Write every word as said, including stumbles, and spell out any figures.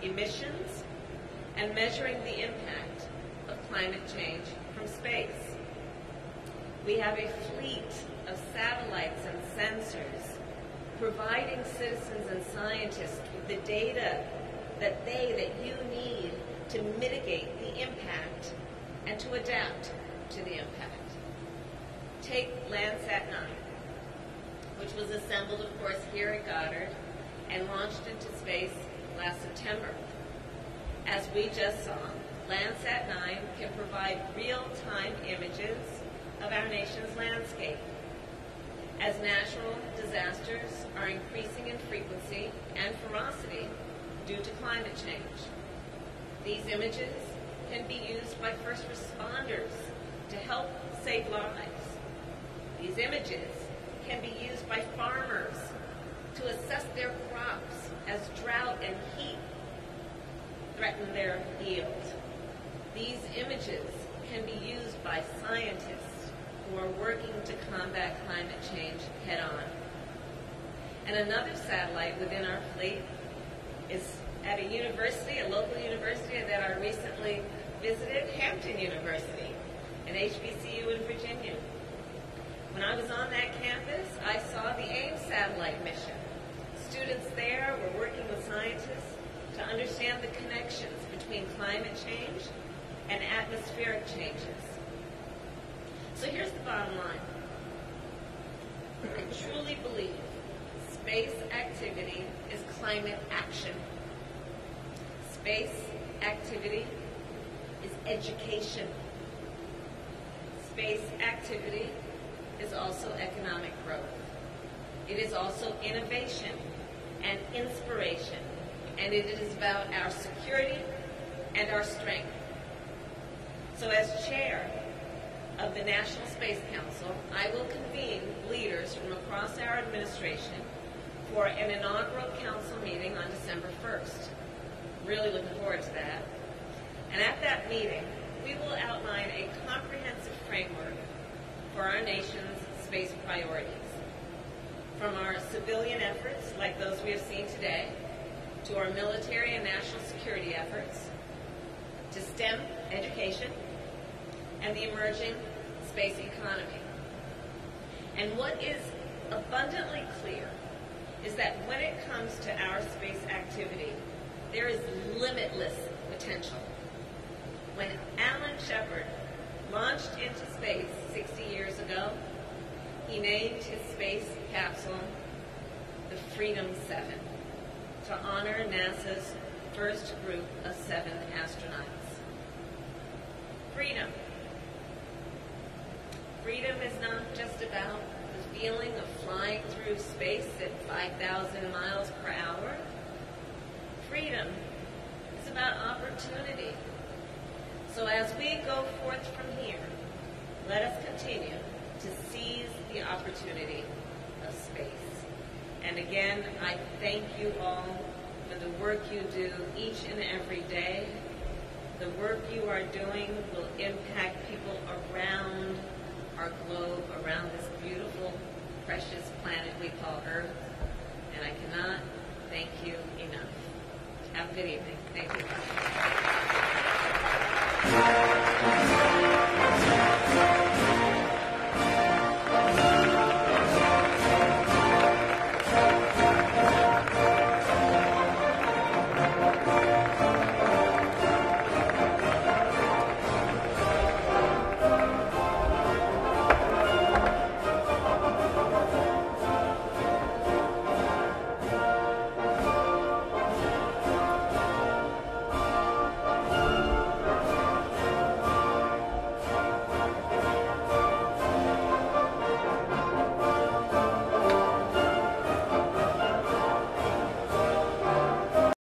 emissions, and measuring the impact of climate change from space. We have a fleet of satellites and sensors providing citizens and scientists with the data that they, that you need to mitigate the impact and to adapt to the impact. Take Landsat nine, which was assembled, of course, here at Goddard and launched into space last September. As we just saw, Landsat nine can provide real-time images of our nation's landscape. As natural disasters are increasing in frequency and ferocity due to climate change, these images can be used by first responders to help save lives. These images can be used by farmers to assess their crops as drought and heat threaten their yield. These images can be used by scientists who are working to combat climate change head-on. And another satellite within our fleet is at a university, a local university that I recently visited, Hampton University, an H B C U in Virginia. When I was on that campus, I saw the AIM satellite mission. Students there were working with scientists to understand the connections between climate change and atmospheric changes. So here's the bottom line. I truly believe space activity is climate action. Space activity is education. Space activity is also economic growth. It is also innovation and inspiration, and it is about our security and our strength. So as chair of the National Space Council, I will convene leaders from across our administration for an inaugural council meeting on December first. Really looking forward to that. And at that meeting, we will outline a comprehensive framework for our nation's space priorities. From our civilian efforts, like those we have seen today, to our military and national security efforts, to STEM education, and the emerging space economy. And what is abundantly clear is that when it comes to our space activity, there is limitless potential. When Alan Shepard launched into space sixty years ago, he named his space capsule the Freedom Seven to honor NASA's first group of seven astronauts. Freedom. Freedom is not just about the feeling of flying through space at five thousand miles per hour. Freedom is about opportunity. So as we go forth from here, let us continue to seize the opportunity of space. And again, I thank you all for the work you do each and every day. The work you are doing will impact people around our globe, around this beautiful, precious planet we call Earth. And I cannot thank you enough. Have a good evening. Thank you.